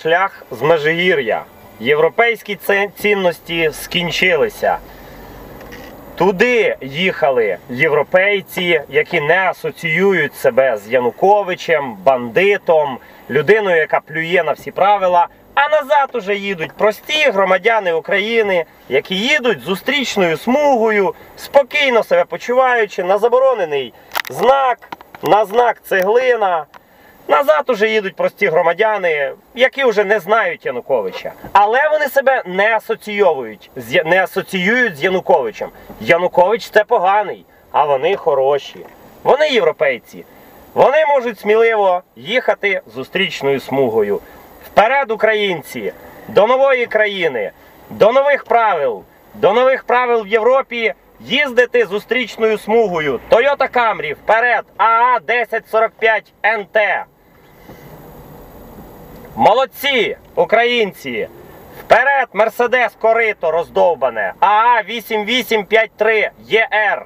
шлях з Межигір'я. Європейські цінності скінчилися. Туди їхали європейці, які не асоціюють себе з Януковичем, бандитом, людиною, яка плює на всі правила. А назад уже їдуть прості громадяни України, які їдуть зустрічною смугою, спокійно себе почуваючи, на заборонений знак, на знак цеглина. Назад уже їдуть прості громадяни, які вже не знають Януковича. Але вони себе не асоціюють з Януковичем. Янукович – це поганий, а вони хороші. Вони європейці. Вони можуть сміливо їхати зустрічною смугою. Вперед, українці! До нової країни, до нових правил в Європі їздити зустрічною смугою. Toyota Camry, вперед, АА 1045 НТ. Молодці, українці! Вперед, Мерседес корито роздовбане, АА 8853 ЄР.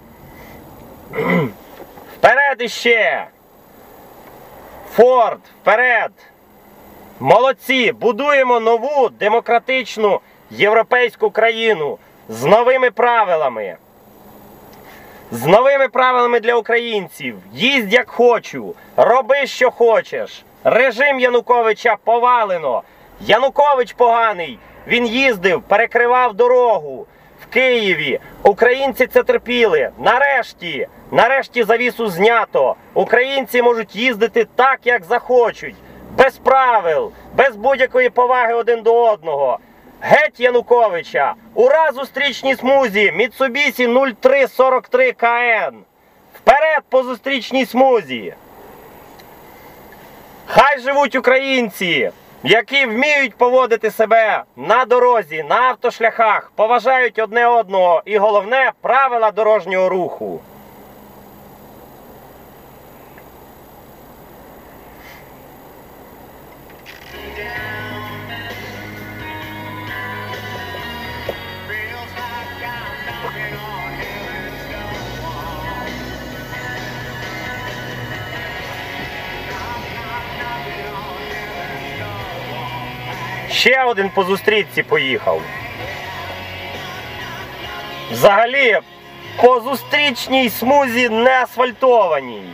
Вперед іще! Форд, вперед! Молодці! Будуємо нову демократичну європейську країну з новими правилами. З новими правилами для українців. Їздь як хочу, роби що хочеш. Режим Януковича повалено. Янукович поганий. Він їздив, перекривав дорогу в Києві. Українці це терпіли. Нарешті завісу знято. Українці можуть їздити так, як захочуть. Без правил, без будь-якої поваги один до одного. Геть Януковича! Ура зустрічній смузі! Mitsubishi 0343 КН! Вперед по зустрічній смузі! Хай живуть українці, які вміють поводити себе на дорозі, на автошляхах, поважають одне одного і, головне, правила дорожнього руху. Ще один по зустрічці поїхав. Взагалі, по зустрічній смузі не асфальтованій.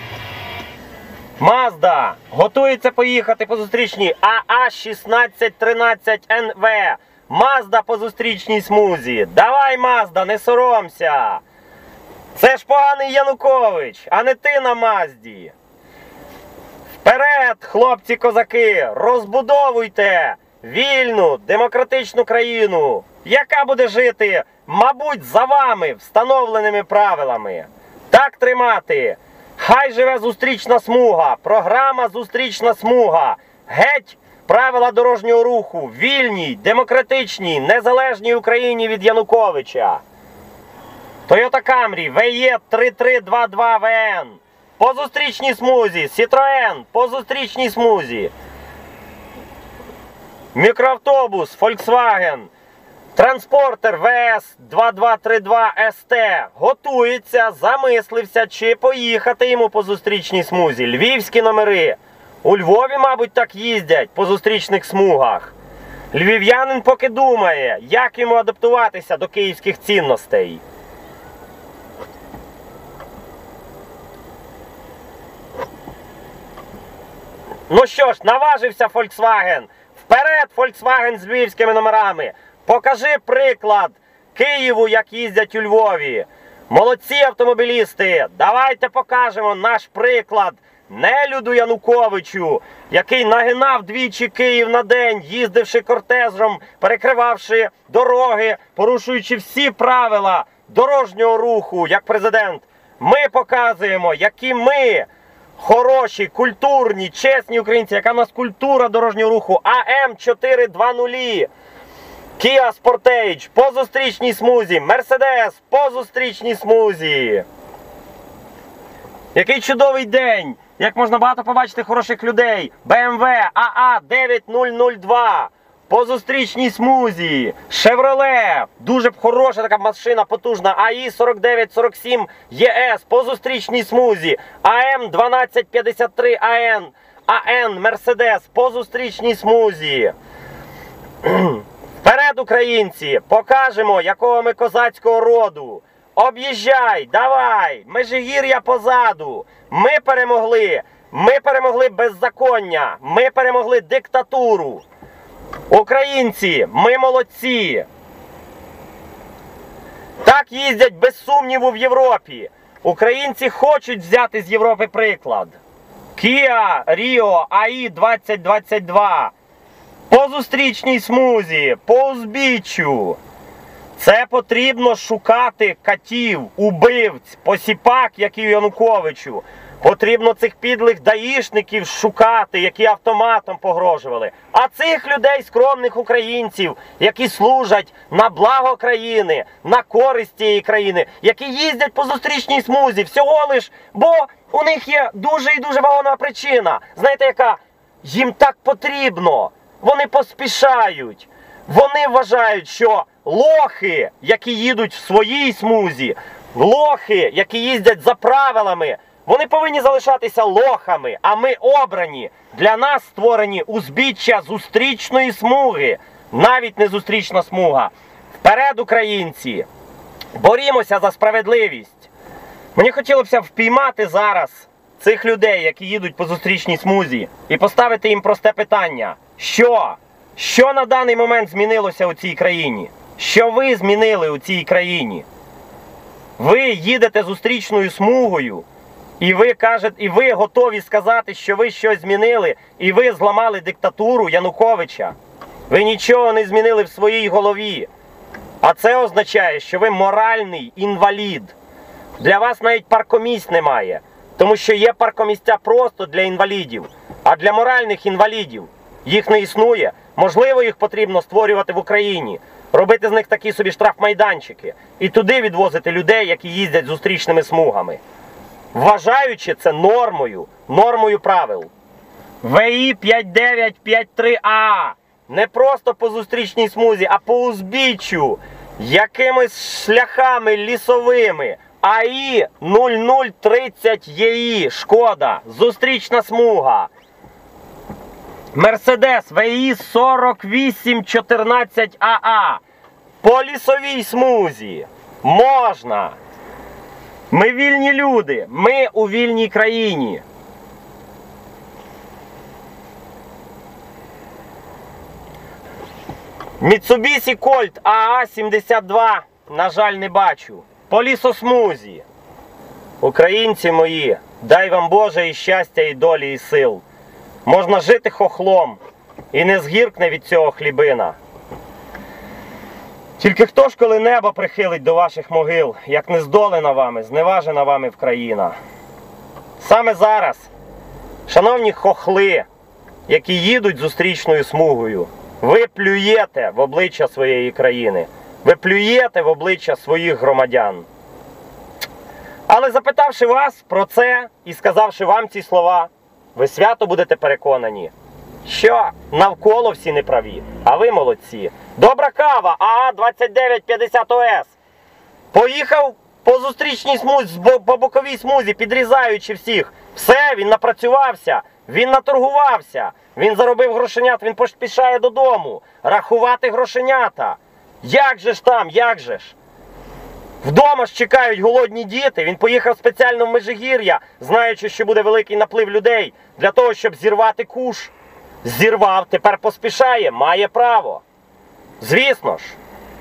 Мазда готується поїхати по зустрічній АА 1613 НВ. Мазда по зустрічній смузі. Давай, Мазда, не соромся. Це ж поганий Янукович, а не ти на Мазді. Вперед, хлопці-козаки, розбудовуйте вільну, демократичну країну, яка буде жити, мабуть, за вами встановленими правилами. Так тримати. Хай живе зустрічна смуга, програма «Зустрічна смуга». Геть правила дорожнього руху, вільній, демократичній, незалежній Україні від Януковича. Toyota Camry VE 3322 ВН. По зустрічній смузі. Citroen по зустрічній смузі. Мікроавтобус Volkswagen. Транспортер ВС 2232 СТ. Готується, замислився, чи поїхати йому по зустрічній смузі. Львівські номери. У Львові, мабуть, так їздять по зустрічних смугах. Львів'янин поки думає, як йому адаптуватися до київських цінностей. Ну що ж, наважився Volkswagen. Вперед, Volkswagen з львівськими номерами. Покажи приклад Києву, як їздять у Львові. Молодці автомобілісти, давайте покажемо наш приклад нелюду Януковичу, який нагинав двічі Київ на день, їздивши кортежем, перекривавши дороги, порушуючи всі правила дорожнього руху, як президент. Ми показуємо, які ми хороші, культурні, чесні українці, яка в нас культура дорожнього руху. АМ420. Kia Sportage по зустрічній смузі. Mercedes по зустрічній смузі. Який чудовий день! Як можна багато побачити хороших людей. BMW AA9002 по зустрічній смузі. Chevrolet, дуже хороша така машина, потужна. AI4947 ES по зустрічній смузі. AM1253 AN АН, Мерседес по зустрічній смузі. Вперед, українці, покажемо, якого ми козацького роду. Об'їжджай, давай, Межигір'я позаду. Ми перемогли беззаконня, ми перемогли диктатуру. Українці, ми молодці. Так їздять без сумніву в Європі. Українці хочуть взяти з Європи приклад. Kia Rio AI 2022. По зустрічній смузі, по узбіччю. Це потрібно шукати катів, убивць, посіпак, як і Януковичу. Потрібно цих підлих даїшників шукати, які автоматом погрожували. А цих людей, скромних українців, які служать на благо країни, на користь цієї країни, які їздять по зустрічній смузі, всього лиш, бо у них є дуже і дуже вагома причина. Знаєте, яка? Їм так потрібно. Вони поспішають. Вони вважають, що лохи, які їдуть в своїй смузі, лохи, які їздять за правилами, вони повинні залишатися лохами, а ми обрані. Для нас створені узбіччя зустрічної смуги. Навіть не зустрічна смуга. Вперед, українці! Борімося за справедливість. Мені хотілося б впіймати зараз цих людей, які їдуть по зустрічній смузі, і поставити їм просте питання. Що на даний момент змінилося у цій країні? Що ви змінили у цій країні? Ви їдете зустрічною смугою, і ви готові сказати, що ви щось змінили, і ви зламали диктатуру Януковича. Ви нічого не змінили в своїй голові. А це означає, що ви моральний інвалід. Для вас навіть паркомісць немає. Тому що є паркомісця просто для інвалідів. А для моральних інвалідів їх не існує. Можливо, їх потрібно створювати в Україні. Робити з них такі собі штрафмайданчики. І туди відвозити людей, які їздять зустрічними смугами. Вважаючи це нормою правил. ВІ 5953А. Не просто по зустрічній смузі, а по узбіччю. Якимись шляхами лісовими. АІ 0030 ЄІ. Шкода. Зустрічна смуга. Мерседес ВІ 4814АА. По лісовій смузі. Можна. Ми вільні люди. Ми у вільній країні. Mitsubishi Colt АА-72, на жаль, не бачу. По лісосмузі. Українці мої, дай вам Боже і щастя, і долі, і сил. Можна жити хохлом, і не згіркне від цього хлібина. Тільки хто ж, коли небо прихилить до ваших могил, як не здолена вами, зневажена вами Вкраїна? Саме зараз, шановні хохли, які їдуть зустрічною смугою, ви плюєте в обличчя своєї країни. Ви плюєте в обличчя своїх громадян. Але запитавши вас про це і сказавши вам ці слова, ви свято будете переконані, що навколо всі неправі, а ви молодці. Добра кава АА-2950ОС. Поїхав по зустрічній смузі, по боковій смузі, підрізаючи всіх. Все, він напрацювався, він наторгувався, він заробив грошенят, він поспішає додому. Рахувати грошенята. Як же ж там, як же ж? Вдома ж чекають голодні діти, він поїхав спеціально в Межигір'я, знаючи, що буде великий наплив людей, для того, щоб зірвати куш. Зірвав, тепер поспішає, має право. Звісно ж.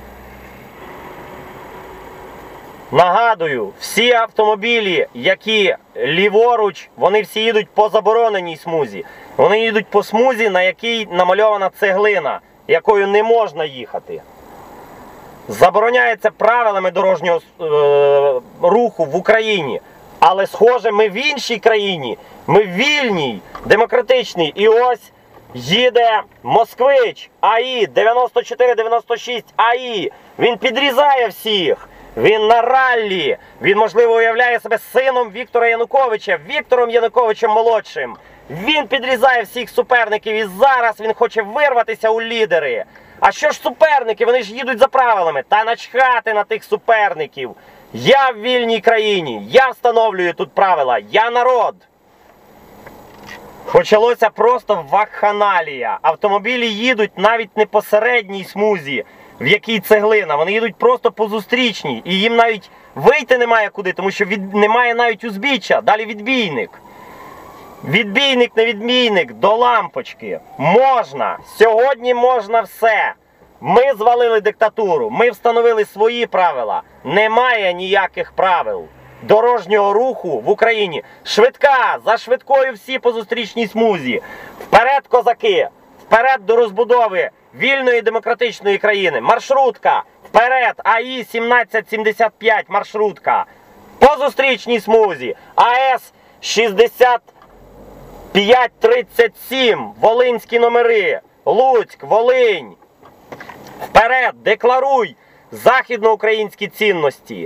Нагадую, всі автомобілі, які ліворуч, вони всі їдуть по забороненій смузі. Вони їдуть по смузі, на якій намальована цеглина, якою не можна їхати. Забороняється правилами дорожнього руху в Україні. Але, схоже, ми в іншій країні, ми в вільній, демократичній. І ось їде москвич АІ 9496 АІ. Він підрізає всіх. Він на раллі. Він, можливо, уявляє себе сином Віктора Януковича, Віктором Януковичем молодшим. Він підрізає всіх суперників і зараз він хоче вирватися у лідери. А що ж суперники? Вони ж їдуть за правилами. Та начхати на тих суперників. Я в вільній країні. Я встановлюю тут правила. Я народ. Почалося просто вакханалія. Автомобілі їдуть навіть не по середній смузі, в якій цеглина. Вони їдуть просто по зустрічній. І їм навіть вийти немає куди, тому що немає навіть узбіччя. Далі відбійник. Відбійник, не відбійник, до лампочки. Можна. Сьогодні можна все. Ми звалили диктатуру. Ми встановили свої правила. Немає ніяких правил дорожнього руху в Україні. Швидка, за швидкою всі по зустрічній смузі. Вперед, козаки! Вперед до розбудови вільної демократичної країни. Маршрутка! Вперед! АІ 1775 маршрутка. По зустрічній смузі. АЕС 6537. Волинські номери. Луцьк, Волинь. Вперед! Декларуй західноукраїнські цінності.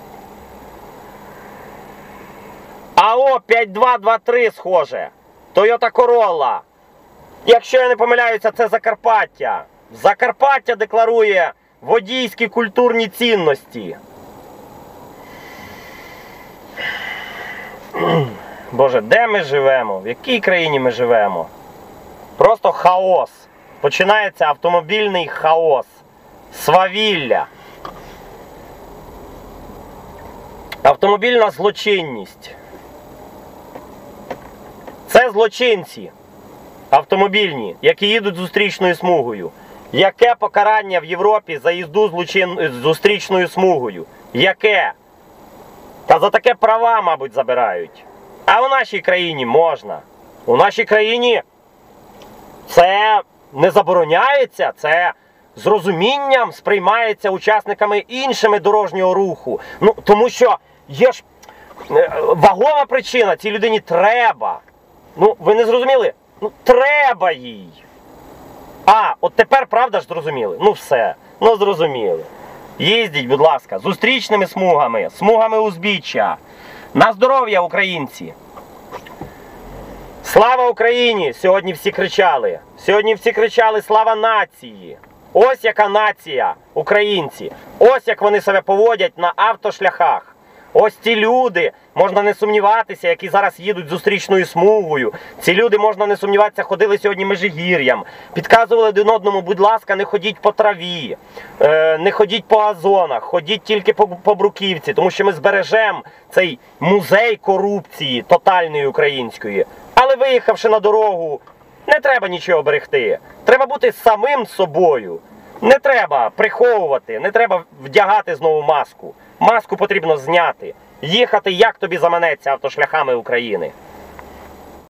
АО 5223 схоже. Toyota Corolla. Якщо я не помиляюся, це Закарпаття. Закарпаття декларує водійські культурні цінності. Боже, де ми живемо? В якій країні ми живемо? Просто хаос. Починається автомобільний хаос. Свавілля. Автомобільна злочинність. Це злочинці автомобільні, які їдуть зустрічною смугою. Яке покарання в Європі за їзду зустрічною смугою? Яке? Та за таке права, мабуть, забирають. А у нашій країні можна. У нашій країні це не забороняється, це з розумінням сприймається учасниками іншими дорожнього руху. Ну, тому що є ж вагома причина, цій людині треба. Ну, ви не зрозуміли? Ну, треба їй. А, от тепер, правда ж, зрозуміли? Ну все, ну зрозуміли. Їздіть, будь ласка, зустрічними смугами, смугами узбіччя. На здоров'я, українці! Слава Україні! Сьогодні всі кричали. Сьогодні всі кричали слава нації. Ось яка нація, українці. Ось як вони себе поводять на автошляхах. Ось ці люди, можна не сумніватися, які зараз їдуть зустрічною смугою. Ці люди, можна не сумніватися, ходили сьогодні Межигір'ям. Підказували один одному, будь ласка, не ходіть по траві, не ходіть по газонах, ходіть тільки по бруківці. Тому що ми збережемо цей музей корупції тотальної української. Але виїхавши на дорогу, не треба нічого берегти. Треба бути самим собою. Не треба приховувати, не треба вдягати знову маску. Маску потрібно зняти. Їхати, як тобі заманеться, автошляхами України.